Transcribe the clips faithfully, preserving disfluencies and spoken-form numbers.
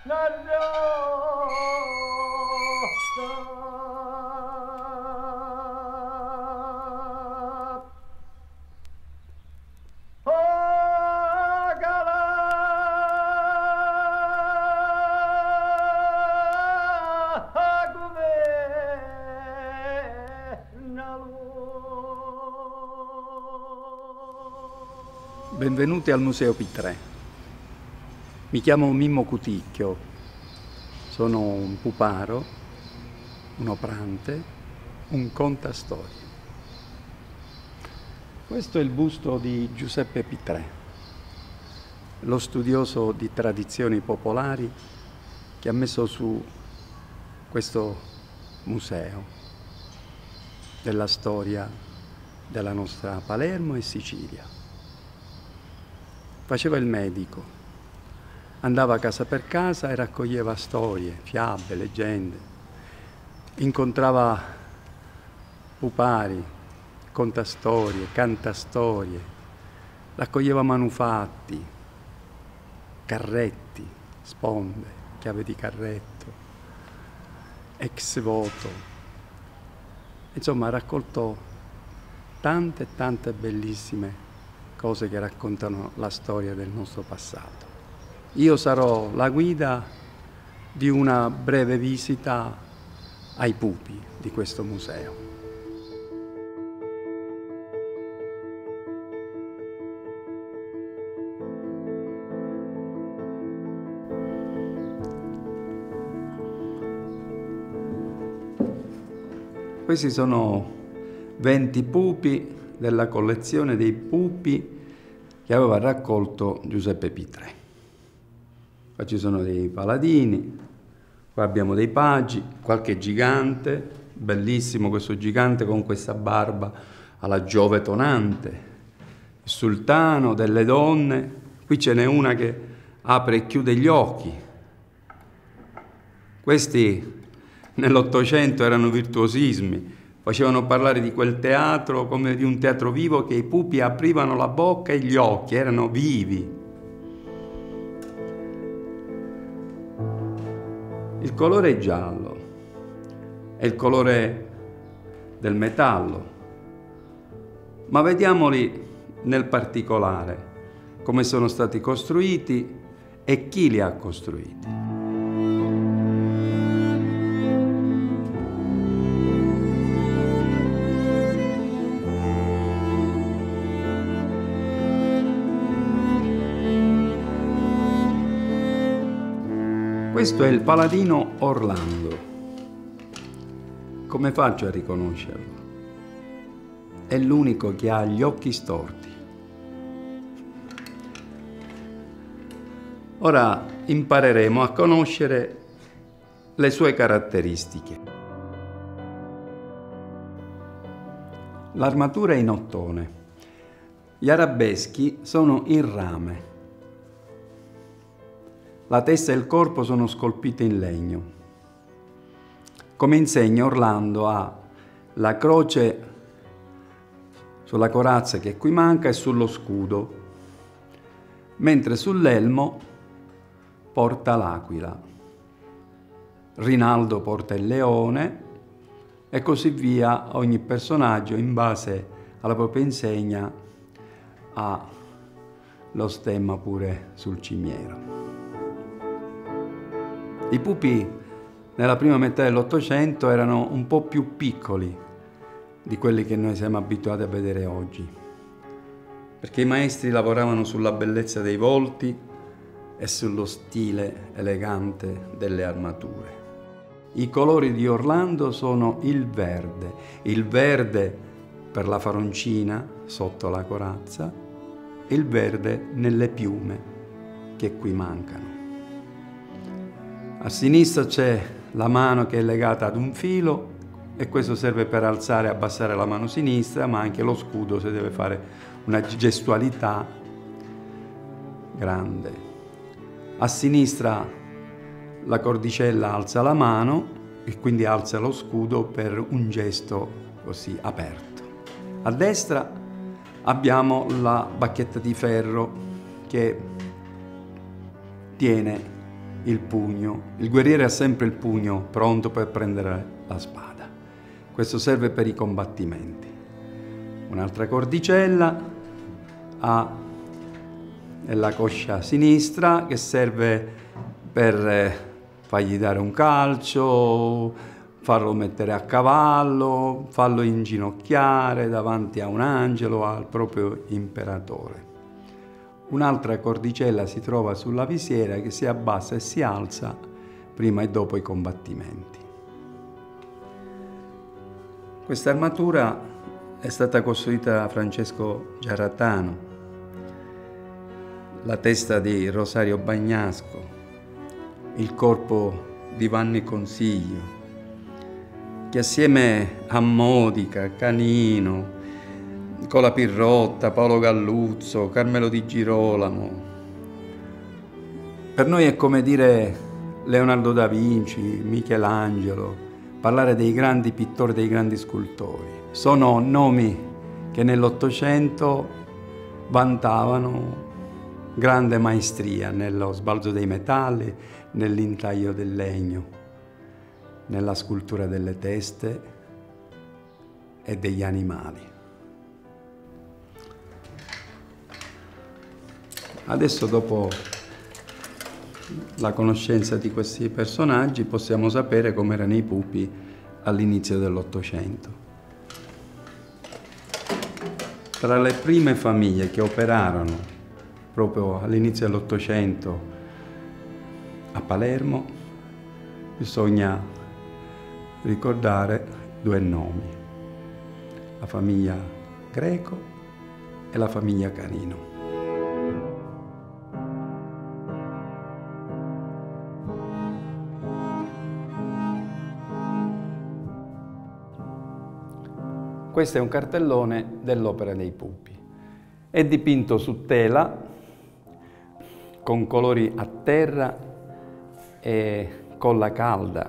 Benvenuti al Museo P tre. Mi chiamo Mimmo Cuticchio, sono un puparo, un oprante, un contastorie. Questo è il busto di Giuseppe P tre, lo studioso di tradizioni popolari che ha messo su questo museo della storia della nostra Palermo e Sicilia. Faceva il medico, andava casa per casa e raccoglieva storie, fiabe, leggende, incontrava pupari, contastorie, cantastorie, raccoglieva manufatti, carretti, sponde, chiave di carretto, ex voto. Insomma, ha raccolto tante e tante bellissime cose che raccontano la storia del nostro passato. Io sarò la guida di una breve visita ai pupi di questo museo. Questi sono venti pupi della collezione dei pupi che aveva raccolto Giuseppe P tre. Qua ci sono dei paladini, qua abbiamo dei pagi, qualche gigante, bellissimo questo gigante con questa barba alla Giove tonante, il sultano, delle donne, qui ce n'è una che apre e chiude gli occhi. Questi nell'Ottocento erano virtuosismi, facevano parlare di quel teatro come di un teatro vivo, che i pupi aprivano la bocca e gli occhi, erano vivi. Il colore è giallo, è il colore del metallo, ma vediamoli nel particolare, come sono stati costruiti e chi li ha costruiti. Questo è il paladino Orlando. Come faccio a riconoscerlo? È l'unico che ha gli occhi storti. Ora impareremo a conoscere le sue caratteristiche. L'armatura è in ottone. Gli arabeschi sono in rame. La testa e il corpo sono scolpiti in legno. Come insegna, Orlando ha la croce sulla corazza che qui manca e sullo scudo, mentre sull'elmo porta l'aquila. Rinaldo porta il leone e così via. Ogni personaggio, in base alla propria insegna, ha lo stemma pure sul cimiero. I pupi nella prima metà dell'Ottocento erano un po' più piccoli di quelli che noi siamo abituati a vedere oggi, perché i maestri lavoravano sulla bellezza dei volti e sullo stile elegante delle armature. I colori di Orlando sono il verde, il verde per la faroncina sotto la corazza e il verde nelle piume che qui mancano. A sinistra c'è la mano che è legata ad un filo e questo serve per alzare e abbassare la mano sinistra, ma anche lo scudo se deve fare una gestualità grande. A sinistra la cordicella alza la mano e quindi alza lo scudo per un gesto così aperto. A destra abbiamo la bacchetta di ferro che tiene il pugno. Il guerriere ha sempre il pugno pronto per prendere la spada. Questo serve per i combattimenti. Un'altra cordicella ha la coscia sinistra che serve per fargli dare un calcio, farlo mettere a cavallo, farlo inginocchiare davanti a un angelo, al proprio imperatore. Un'altra cordicella si trova sulla visiera che si abbassa e si alza prima e dopo i combattimenti. Questa armatura è stata costruita da Francesco Giarratano, la testa di Rosario Bagnasco, il corpo di Vanni Consiglio, che assieme a Modica, Canino, Nicola Pirrotta, Paolo Galluzzo, Carmelo Di Girolamo, per noi è come dire Leonardo da Vinci, Michelangelo, parlare dei grandi pittori, dei grandi scultori. Sono nomi che nell'Ottocento vantavano grande maestria nello sbalzo dei metalli, nell'intaglio del legno, nella scultura delle teste e degli animali. Adesso, dopo la conoscenza di questi personaggi, possiamo sapere come erano i pupi all'inizio dell'Ottocento. Tra le prime famiglie che operarono proprio all'inizio dell'Ottocento a Palermo bisogna ricordare due nomi: la famiglia Greco e la famiglia Canino. Questo è un cartellone dell'Opera dei Pupi. È dipinto su tela, con colori a terra e colla calda.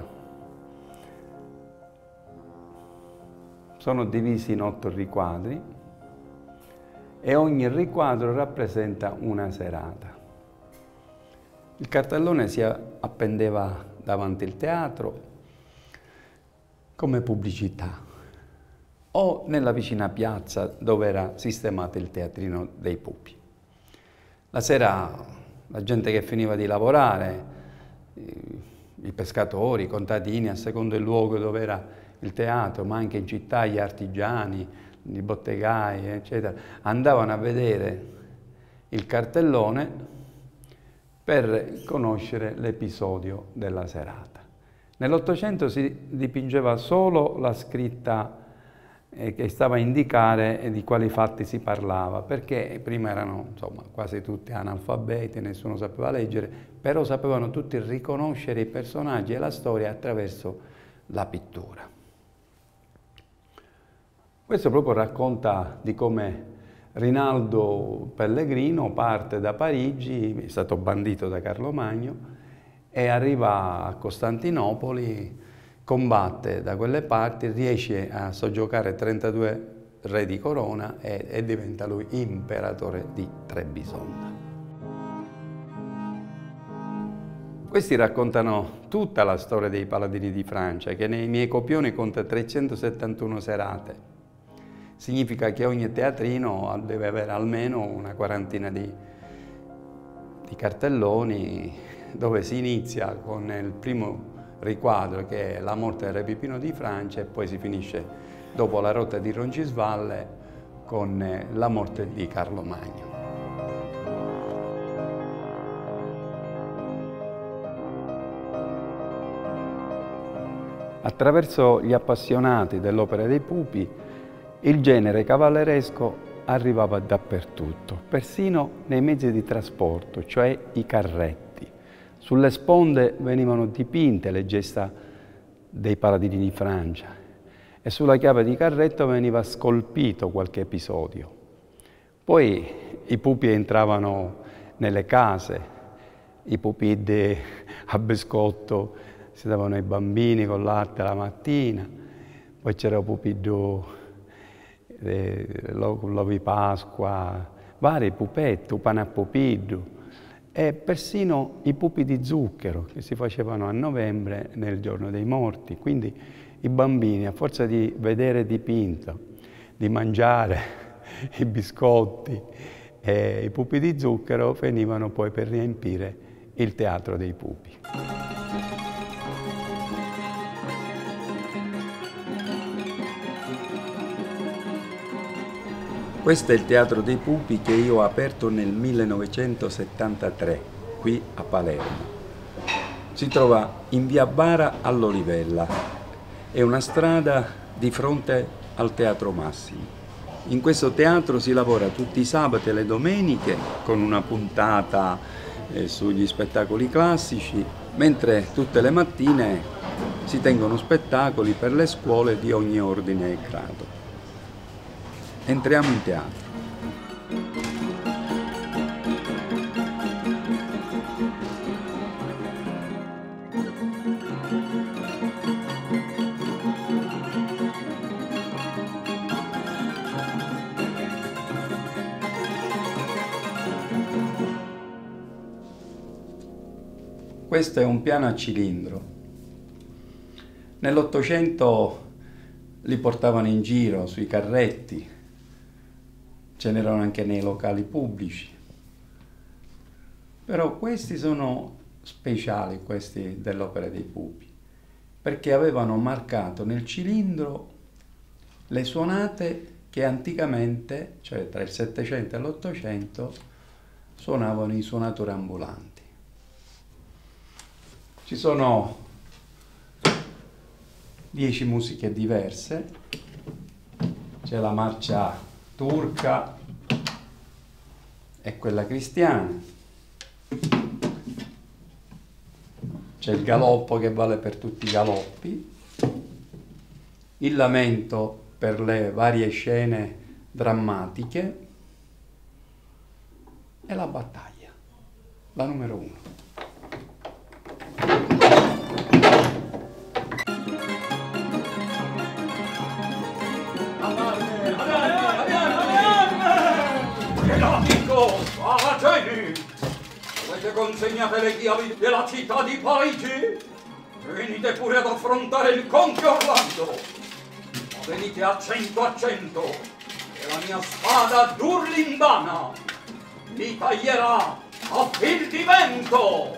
Sono divisi in otto riquadri e ogni riquadro rappresenta una serata. Il cartellone si appendeva davanti al teatro come pubblicità, o nella vicina piazza dove era sistemato il teatrino dei pupi. La sera la gente che finiva di lavorare, i pescatori, i contadini, a secondo del luogo dove era il teatro, ma anche in città gli artigiani, i bottegai, eccetera, andavano a vedere il cartellone per conoscere l'episodio della serata. Nell'Ottocento si dipingeva solo la scritta che stava a indicare di quali fatti si parlava, perché prima erano insomma, quasi tutti analfabeti, nessuno sapeva leggere, però sapevano tutti riconoscere i personaggi e la storia attraverso la pittura. Questo proprio racconta di come Rinaldo Pellegrino parte da Parigi, è stato bandito da Carlo Magno, e arriva a Costantinopoli, combatte da quelle parti, riesce a soggiogare trentadue re di corona e, e diventa lui imperatore di Trebisonda. Questi raccontano tutta la storia dei paladini di Francia, che nei miei copioni conta trecentosettantuno serate. Significa che ogni teatrino deve avere almeno una quarantina di, di cartelloni, dove si inizia con il primo riquadro, che è la morte del re Pipino di Francia, e poi si finisce dopo la rotta di Roncisvalle con la morte di Carlo Magno. Attraverso gli appassionati dell'Opera dei Pupi, il genere cavalleresco arrivava dappertutto, persino nei mezzi di trasporto, cioè i carretti. Sulle sponde venivano dipinte le gesta dei paladini di Francia e sulla chiave di carretto veniva scolpito qualche episodio. Poi i pupi entravano nelle case, i pupiddi a biscotto si davano ai bambini con latte la mattina, poi c'era il pupiddo eh, l'uovo di Pasqua, vari pupetti, pane a pupiddu. e persino i pupi di zucchero che si facevano a novembre nel giorno dei morti. Quindi i bambini, a forza di vedere dipinto, di mangiare i biscotti e i pupi di zucchero, venivano poi per riempire il teatro dei pupi. Questo è il Teatro dei Pupi che io ho aperto nel millenovecentosettantatré, qui a Palermo. Si trova in via Bara all'Olivella, è una strada di fronte al Teatro Massimo. In questo teatro si lavora tutti i sabati e le domeniche con una puntata eh, sugli spettacoli classici, mentre tutte le mattine si tengono spettacoli per le scuole di ogni ordine e grado. Entriamo in teatro. Questo è un piano a cilindro. Nell'Ottocento li portavano in giro sui carretti. Ce n'erano anche nei locali pubblici, però questi sono speciali, questi dell'Opera dei Pupi, perché avevano marcato nel cilindro le suonate che anticamente, cioè tra il Settecento e l'Ottocento, suonavano i suonatori ambulanti. Ci sono dieci musiche diverse, c'è la marcia turca e quella cristiana, c'è il galoppo che vale per tutti i galoppi, il lamento per le varie scene drammatiche e la battaglia, la numero uno. Avete consegnato le chiavi della città di Parigi? Venite pure ad affrontare il conte Orlando. Ma venite a cento a cento e la mia spada durlindana vi taglierà a fil di vento.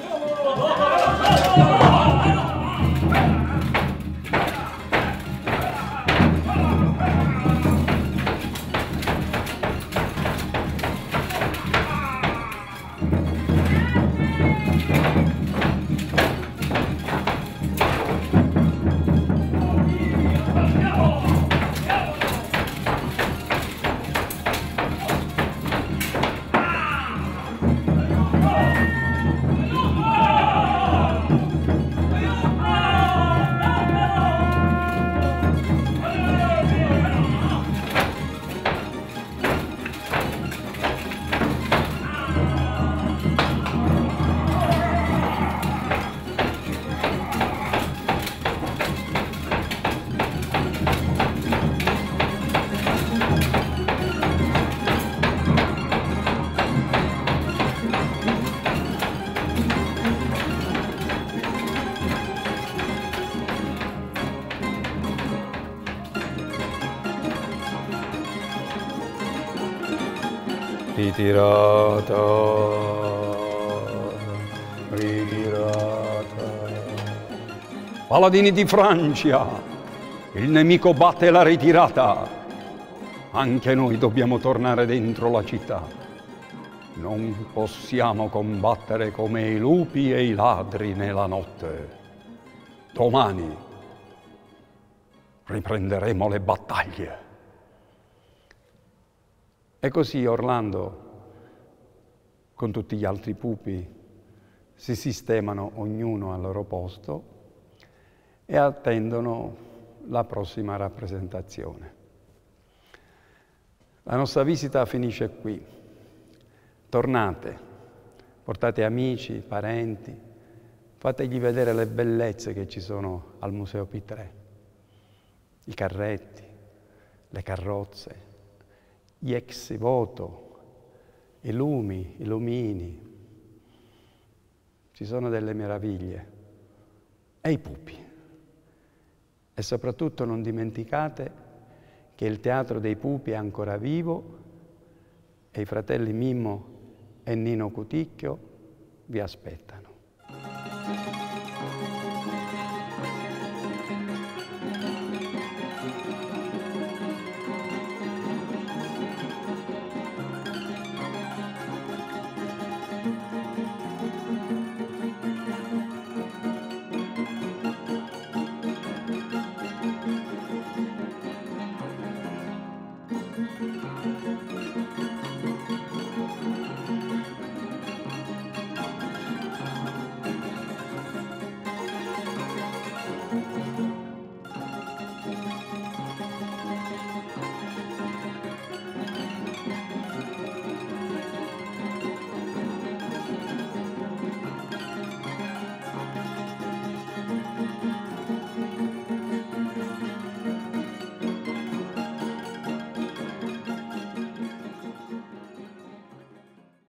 Ritirata, ritirata. Paladini di Francia, il nemico batte la ritirata. Anche noi dobbiamo tornare dentro la città. Non possiamo combattere come i lupi e i ladri nella notte. Domani riprenderemo le battaglie. E così Orlando, con tutti gli altri pupi, si sistemano ognuno al loro posto e attendono la prossima rappresentazione. La nostra visita finisce qui. Tornate, portate amici, parenti, fategli vedere le bellezze che ci sono al Museo P tre, i carretti, le carrozze, gli ex voto, i lumi, i lumini, ci sono delle meraviglie. E i pupi. E soprattutto non dimenticate che il Teatro dei Pupi è ancora vivo e i fratelli Mimmo e Nino Cuticchio vi aspettano.